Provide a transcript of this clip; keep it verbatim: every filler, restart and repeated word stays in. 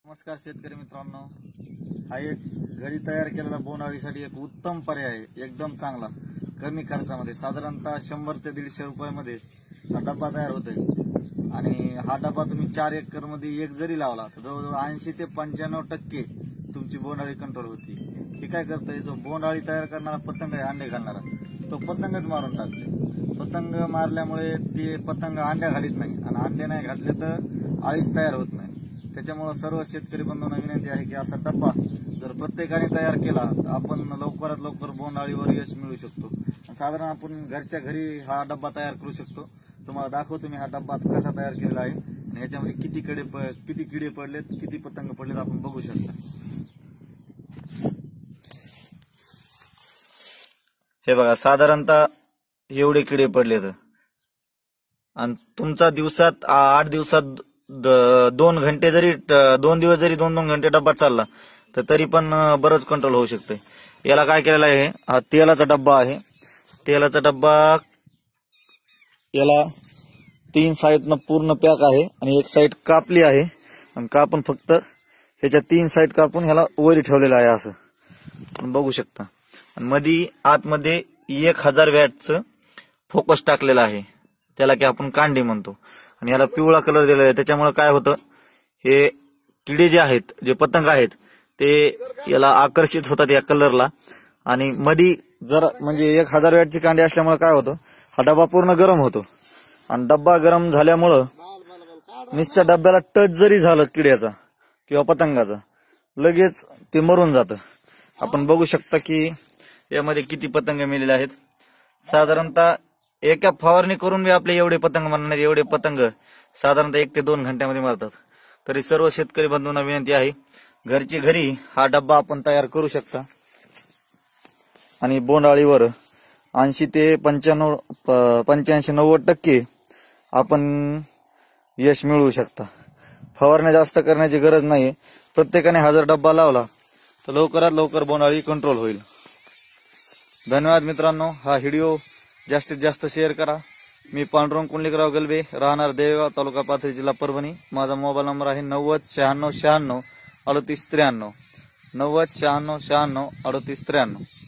नमस्कार शेतकरी मित्रांनो, हा एक घरी तयार केलेला बोंडअळीसाठी एक उत्तम पर्याय आहे. एकदम चांगला, कमी खर्चामध्ये, साधारणतः शंभर ते दीडशे रुपयामध्ये हा डब्बा तयार होतोय. आणि हा डब्बा तुम्ही चार एकर मध्ये एक जरी लावला तर जवळजवळ ऐंशी ते पंच्याण्णव टक्के तुमची बोंडअळी कंट्रोल होती. हे काय करतंय, जो बोंडअळी तयार करणारा पतंग आहे, अंडे घालणारा, तो पतंगच मारून टाकले. पतंग मारल्यामुळे ते पतंग अंड्या घालीत नाही, आणि अंडे नाही घातले तर अळीच तयार होत नाही. त्याच्यामुळे सर्व शेतकरी बंधूंना विनंती आहे की असा डब्बा जर प्रत्येकाने तयार केला तर आपण लवकरात लवकर बोंडअळीवर यश मिळू शकतो. साधारण आपण घरच्या घरी हा डब्बा तयार करू शकतो. तुम्हाला दाखवतो मी हा डब्बा कसा तयार केलेला आहे, आणि ह्याच्यामध्ये किती कडे किती किडे पडलेत, किती पतंग पडलेत आपण बघू शकता. हे बघा, साधारणतः एवढे किडे पडलेत. आणि तुमचा दिवसात आठ दिवसात दोन घंटे जरी दोन दिवस जरी दोन दोन घंटे डब्बा चालला तर तरी पण बरंच कंट्रोल होऊ शकते. याला काय केलेलं आहे, हा तेलाचा डब्बा आहे. तेलाचा डब्बा याला तीन साईडनं पूर्ण पॅक आहे, आणि एक साईड कापली आहे, आणि कापून फक्त ह्याच्या तीन साईड कापून ह्याला वरी ठेवलेलं आहे असं बघू शकता. आणि मध्ये आतमध्ये एक हजार वॅटचं फोकस टाकलेलं आहे, त्याला की आपण कांडी म्हणतो. आणि याला पिवळा कलर दिलेला आहे. त्याच्यामुळे काय होतं, हे किडे जे आहेत, जे पतंग आहेत, ते याला आकर्षित होतात या कलरला. आणि मध्ये जर म्हणजे एक हजार वॅटची कांडी असल्यामुळे काय होतं, हा डब्बा पूर्ण गरम होतो. आणि डब्बा गरम झाल्यामुळं नुसत्या डब्याला टच जरी झालं किड्याचा किंवा पतंगाचा, लगेच ते मरून जातं. आपण बघू शकता की यामध्ये किती पतंग मेलेले आहेत. साधारणतः एका फवारणी करून मी आपले एवढे पतंग मारणार, एवढे पतंग साधारणतः एक ते दोन घंट्यामध्ये मारतात. तरी सर्व शेतकरी बंधूंना विनंती आहे, घरची घरी हा डब्बा आपण तयार करू शकता. आणि बोंडअळीवर ऐंशी ते पंच्याण्णव पंच्याऐंशी नव्वद टक्के आपण यश मिळवू शकता. फवारण्या जास्त करण्याची गरज नाही. प्रत्येकाने हा जर डब्बा लावला तर लवकरात लवकर बोंडअळी कंट्रोल होईल. धन्यवाद मित्रांनो. हा व्हिडिओ जास्तीत जास्त शेअर करा. मी पांडुरंग कुंडलिकराव गलबे, राहणार देवगाव, तालुका पाथरी, जिल्हा परभणी. माझा मोबाईल नंबर आहे नव्वद शहाण्णव शहाण्णव अडतीस त्र्याण्णव नव्वद शहाण्णव शहाण्णव अडतीस त्र्याण्णव.